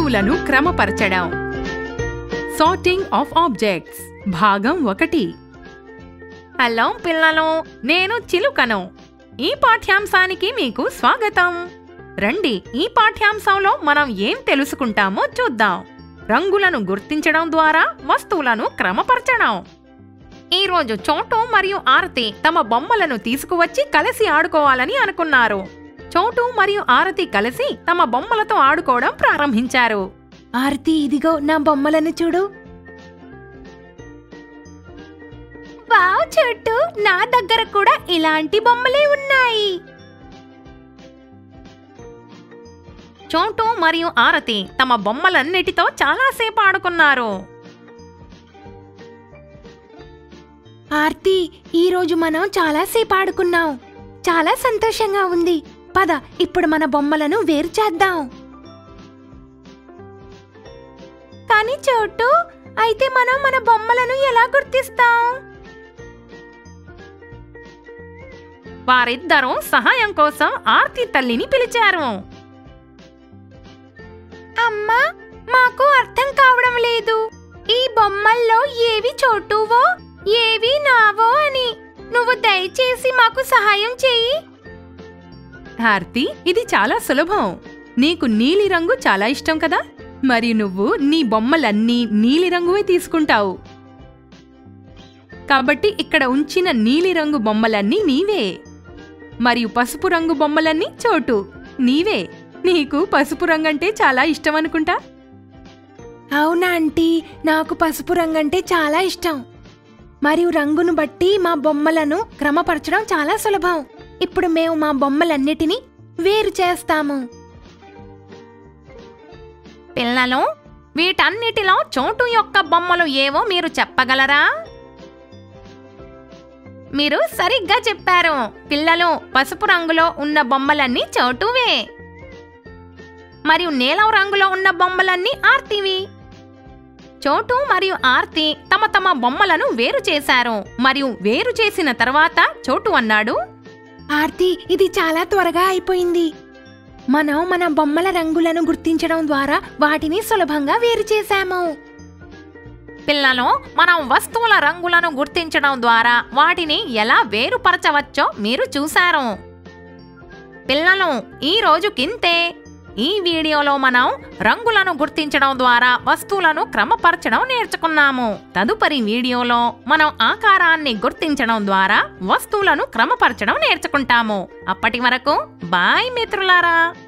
వస్తువులను క్రమపరచడం. Sorting of objects భాగం 1. Hello పిల్లలు, నేను చిలుకను. ఈ పాఠ్యాంశానికి మీకు స్వాగతం. రండి, ఈ పాఠ్యాంశంలో మనం ఏం తెలుసుకుంటామో చూద్దాం. రంగులను గుర్తించడం ద్వారా వస్తువులను క్రమపరచడం. ఈరోజు చోటు మరియు ఆరతి తమ బొమ్మలను తీసుకువచ్చి కలిసి ఆడుకోవాలని అనుకున్నారు. చోటు మరియు ఆరతి కలిసి తమ బొమ్మలతో ఆడుకోవడం ప్రారంభించారు. ఆరతి, ఇదిగో నా బొమ్మలను చూడు. వావ్ చోటు, నా దగ్గర కూడా ఇలాంటి బొమ్మలే ఉన్నాయి. చోటు మరియు ఆరతి తమ బొమ్మలన్నిటితో చాలాసేపు ఆడుకున్నారు. ఆర్తి, ఈరోజు మనం చాలాసేపు ఆడుకున్నాం. చాలా సంతోషంగా ఉంది. పద, ఇప్పుడు మన బొమ్మలను వేరు చేద్దాం. కానీ చోటు, అయితే మనం మన బొమ్మలను ఎలా గుర్తిస్తాం? వారిద్దరూ సహాయం కోసం ఆర్తి తల్లిని పిలిచారు. అమ్మా, మాకు అర్థం కావడం లేదు. ఈ బొమ్మల్లో ఏవి చోటువో ఏవి నావో అని. నువ్వు దయచేసి మాకు సహాయం చెయ్యి. ఆర్తి, ఇది చాలా సులభం. నీకు నీలిరంగు చాలా ఇష్టం కదా, మరి నువ్వు నీ బొమ్మలన్నీ నీలిరంగువే తీసుకుంటావు. కాబట్టి ఇక్కడ ఉంచిన నీలిరంగు బొమ్మలన్నీ నీవే, మరియు పసుపు రంగు బొమ్మలన్నీ చోటు నీవే. నీకు పసుపు రంగంటే చాలా ఇష్టం అనుకుంటా. అవునా ఆంటీ, నాకు పసుపు రంగంటే చాలా ఇష్టం. మరియు రంగును బట్టి మా బొమ్మలను క్రమపరచడం చాలా సులభం. ఇప్పుడు మేము మా బొమ్మలన్నిటినీ వేరు చేస్తాము. పిల్లలు, వీటన్నిటిలో చోటు యొక్క బొమ్మలు ఏవో మీరు చెప్పగలరా? మీరు సరిగ్గా చెప్పారు పిల్లలు. పసుపు రంగులో ఉన్న బొమ్మలన్నీ చోటువే, మరియు నీలం రంగులో ఉన్న బొమ్మలన్నీ ఆర్తివి. చోటు మరియు ఆర్తి తమ తమ బొమ్మలను వేరు చేశారు. మరియు వేరు చేసిన తర్వాత చోటు అన్నాడు, ఆర్తి, ఇది చాలా త్వరగా అయిపోయింది. మనం మన బొమ్మల రంగులను గుర్తించడం ద్వారా వాటిని సులభంగా వేరు చేశాము. పిల్లలు, మనం వస్తువుల రంగులను గుర్తించడం ద్వారా వాటిని ఎలా వేరుపరచవచ్చో మీరు చూశారు. పిల్లలు, ఈ రోజుకింతే. ఈ వీడియోలో మనం రంగులను గుర్తించడం ద్వారా వస్తువులను క్రమపరచడం నేర్చుకున్నాము. తదుపరి వీడియోలో మనం ఆకారాన్ని గుర్తించడం ద్వారా వస్తువులను క్రమపరచడం నేర్చుకుంటాము. అప్పటి వరకు బాయ్ మిత్రులారా.